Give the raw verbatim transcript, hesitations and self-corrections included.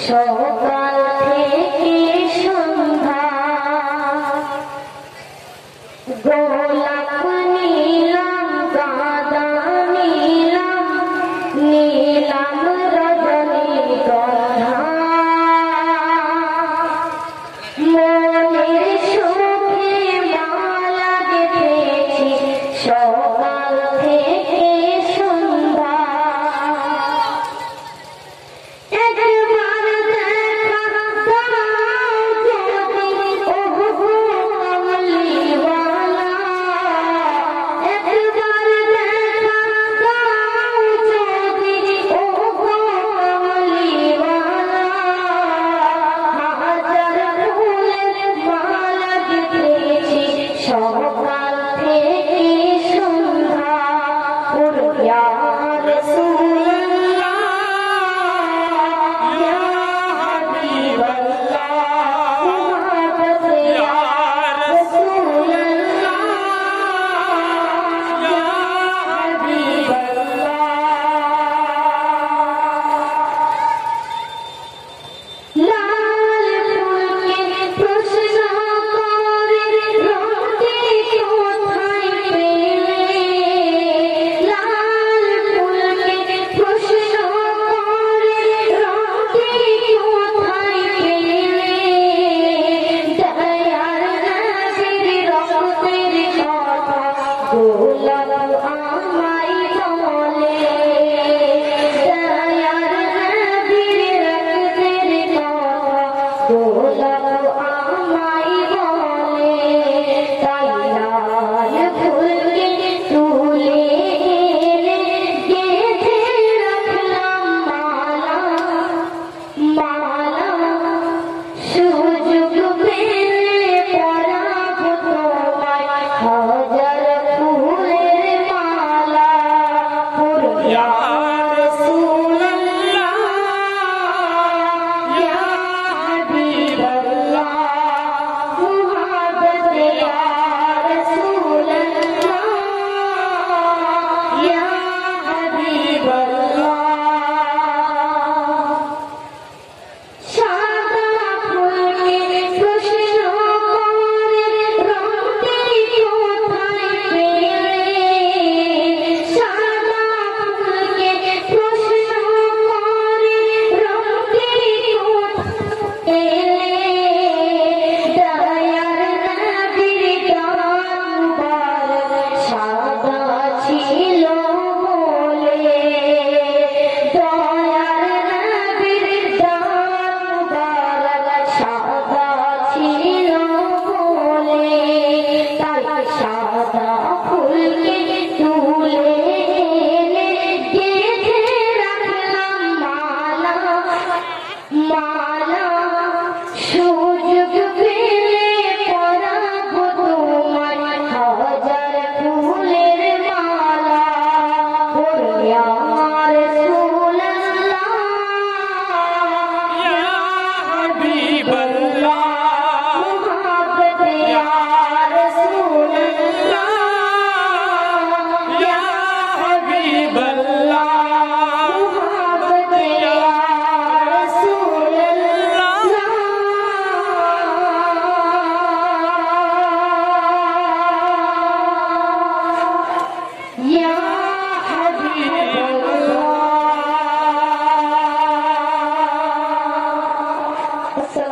সকাল থেকে সন্ধ্যা গোলাপ নীলাম গাঁদা নীলাম নীলাম রজনীগন্ধা মনের সুখে মালা গেঁথেছি সকাল থেকে সন্ধ্যা একবার দেখা দাও যদি ওহ কমলিওয়ালা একবার দেখা দাও যদি ওহ কমলিওয়ালা হাজার ফুলের মালা গেঁথেছি সকাল থেকে সন্ধ্যা ওরে ইয়া রাসূলুল্লাহ ইয়া হাবিবাল্লাহ মুহাম্মদ ইয়া রাসূলুল্লাহ ইয়া হাবিবাল্লাহ লাল ফুলকে প্রশ্ন করে রঙটি কোথায় পেলে লাল ফুলকে প্রশ্ন করে রঙটি কোথায় পেলে দয়ার নবীর রক্তের কথা গোলাপ আমায় বলে দয়ার নবীর রক্তের কথা গোলাপ আমায় বলে তাই লাল ফুলকে তুলে এনে গেঁথে রাখলাম মালা মালা সুযোগ পেলে পরাবো তোমায় হাজার ফুলের মালা ওরে ইয়া রাসূলুল্লাহ ইয়া হাবিবাল্লাহ মুহাম্মদ ইয়া রাসূলুল্লাহ ইয়া হাবিবাল্লাহ সাদা ফুলকে প্রশ্ন করে রঙটি কোথায় পেলে সাদা ফুলকে প্রশ্ন করে রঙটি কোথায় পেলে দয়ার নবীর গান মুবারক সাদা ছিল বলে দয়ার নবীর গান মুবারক সাদা ছিল বলে তাই সাদা ফুলকে তুলে এনে গেঁথে রাখলাম মালা মালা সুযোগ পেলে পরাবো তোমায় হাজার ফুলের মালা ওরে ইয়া রাসূলুল্লাহ ইয়া হাবিবাল্লাহ মুহাম্মদ ইয়া রাসূলুল্লাহ ইয়া হাবিবাল্লাহ মুহাম্মদ ইয়া রাসূলুল্লাহ ইয়া হাবিবাল্লাহ।